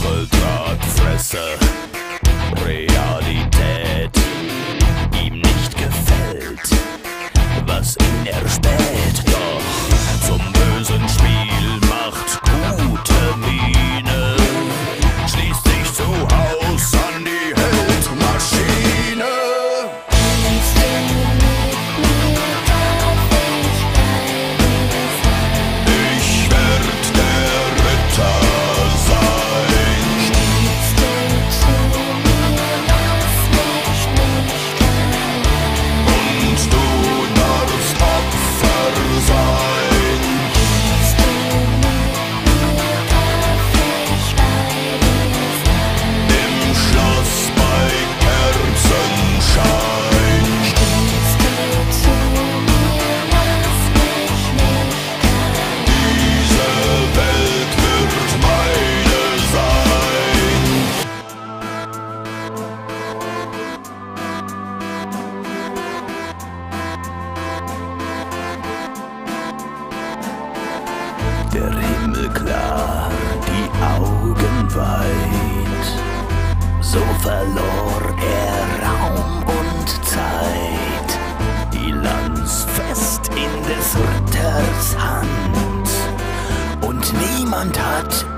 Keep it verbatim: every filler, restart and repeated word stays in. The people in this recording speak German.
Stacheldrahtfresser, Realität ihm nicht gefällt, was ihn erspäht. Doch zum bösen Spiel macht gute Miene, schließt sich zu Haus an die Heldmaschine. Ich werd der Ritter sein. Und du darfst Opfer sein. Im Schloss bei Kerzenschein. Diese Welt wird meine sein. Der Himmel klar, die Augen weit, so verlor er Raum und Zeit. Die Lanz fest in des Ritters Hand, und niemand hat